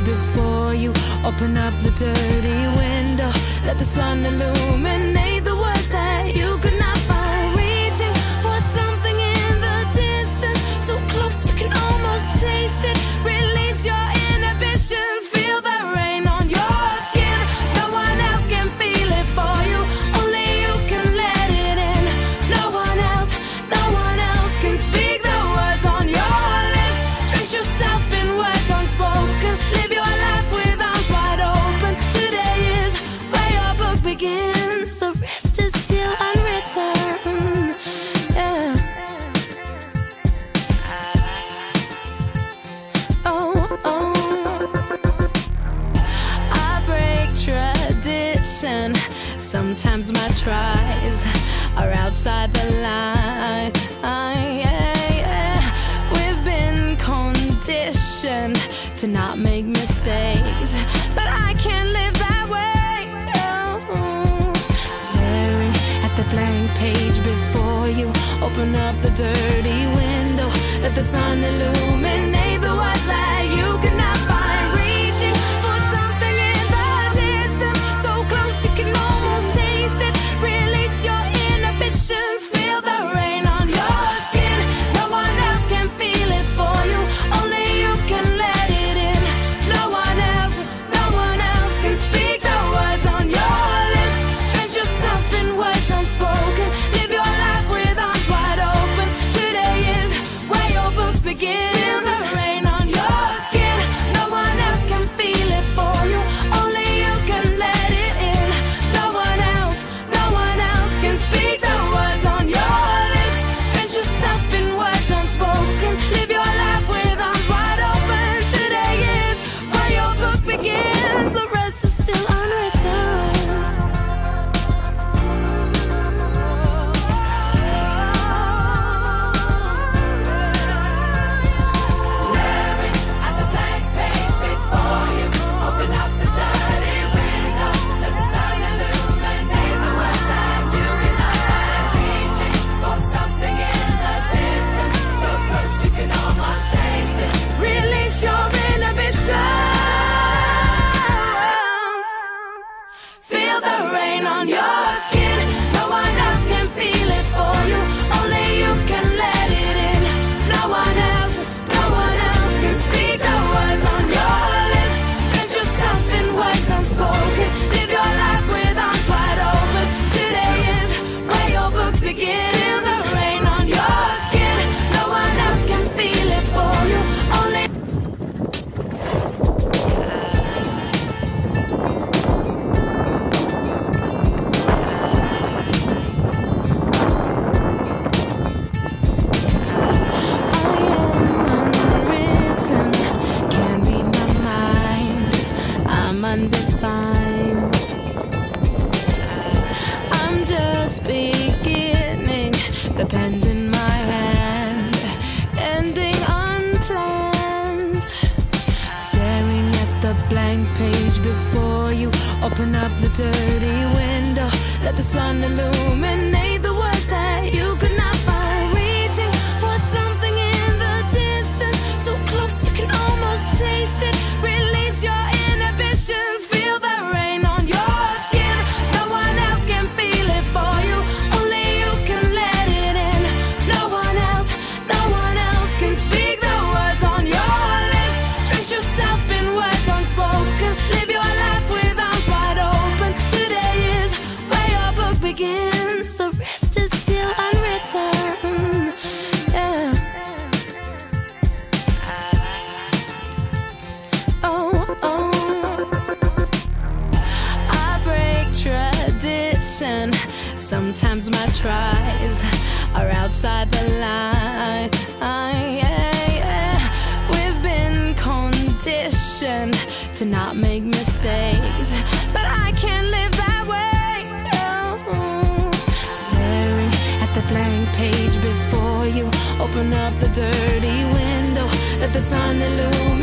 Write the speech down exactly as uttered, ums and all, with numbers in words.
before you. Open up the dirty window, let the sun illuminate the words that you could not find. Reaching for something in the distance, so close you can almost taste it. Release your inhibitions, feel the rain on your skin. No one else can feel it for you, only you can let it in. No one else, no one else can speak the words on your lips. Drench yourself in words unspoken, live your life with arms wide open. Today is where your book begins, the rest is still unwritten. Yeah. Oh, oh. I break tradition. Sometimes my tries are outside the line. Yeah, yeah. We've been conditioned to not make mistakes, but I can't live that way. No. Staring at the blank page before you. Open up the dirty window, let the sun illuminate the words that you could not find. Reaching for something in the distance, so close you can almost taste it. Release your inhibitions, feel the rain on your skin. No one else can feel it for you, only you can let it in. No one else, no one else can speak the words on your lips. Drench yourself in words unspoken, live your life with arms wide open. Today is where your book begins. Feel the rain on your skin. No one else can feel it for you, only you can let it in. No one else, no one else can speak the words on your lips. Drench yourself in words unspoken, live your life with arms wide open. Today is where your book begins, the rest is still unwritten. Staring at the blank page before you. Open up the dirty window, let the sun illuminate the words that you cannot find. Reaching for something in the distance, so close you can almost taste it. Release your inhibitions, feel the rain on your skin. No one else can feel it for you, only you can let it in. No one else, no one else can speak the words on your lips. Drench yourself in words unspoken, live your life with arms wide open. Today is where your book begins. Feel the rain on your skin. No one else can feel it for you, only unwritten, can't read my mind. I'm undefined. I'm just beginning, the pen's in my hand, ending unplanned. Staring at the blank page before you. Open up the dirty window, let the sun illuminate the words that you could not find. Reaching for something in the distance, so close you can almost taste it. Release your inhibitions, feel the rain on your skin. No one else can feel it for you, only you can let it in. No one else, no one else can speak the words on your lips. Drench yourself in words unspoken, live your life with arms wide open. Today is where your book begins, the rest is still unwritten. Yeah. Oh, oh. I break tradition. Sometimes my tries are outside the line. Yeah, yeah. We've been conditioned to not make mistakes, but I can't live that way. No. Staring at the blank page before you. Open up the dirty window, let the sun illuminate